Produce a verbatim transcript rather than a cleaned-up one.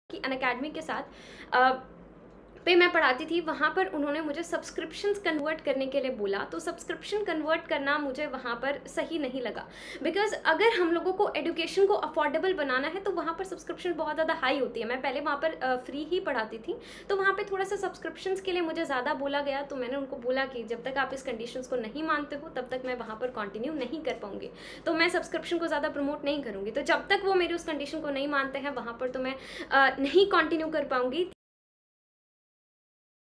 कि अनअकैडमी के साथ आ, पे मैं पढ़ाती थी, वहाँ पर उन्होंने मुझे सब्सक्रिप्शंस कन्वर्ट करने के लिए बोला। तो सब्सक्रिप्शन कन्वर्ट करना मुझे वहाँ पर सही नहीं लगा, बिकॉज अगर हम लोगों को एजुकेशन को अफोर्डेबल बनाना है तो वहाँ पर सब्सक्रिप्शन बहुत ज़्यादा हाई होती है। मैं पहले वहाँ पर फ्री ही पढ़ाती थी, तो वहाँ पर थोड़ा सा सब्सक्रिप्शंस के लिए मुझे ज़्यादा बोला गया। तो मैंने उनको बोला कि जब तक आप इस कंडीशंस को नहीं मानते हो तब तक मैं वहाँ पर कंटिन्यू नहीं कर पाऊंगी, तो मैं सब्सक्रिप्शन को ज़्यादा प्रमोट नहीं करूँगी। तो जब तक वो मेरी उस कंडीशन को नहीं मानते हैं वहाँ पर तो मैं नहीं कंटिन्यू कर पाऊंगी।